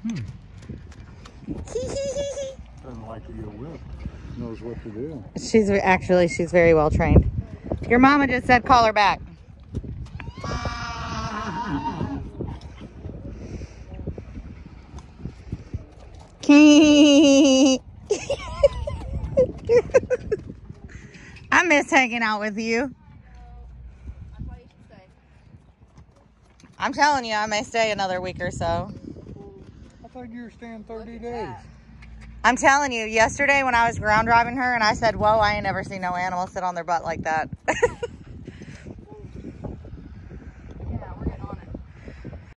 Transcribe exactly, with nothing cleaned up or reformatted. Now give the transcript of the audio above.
Hmm. Doesn't like to get whipped. Knows what to do. She's actually, she's very well trained. Your mama just said call her back. I miss hanging out with you. I'm telling you, I may stay another week or so. I thought you were staying thirty days. I'm telling you, yesterday when I was ground driving her and I said, whoa, I ain't never seen no animal sit on their butt like that.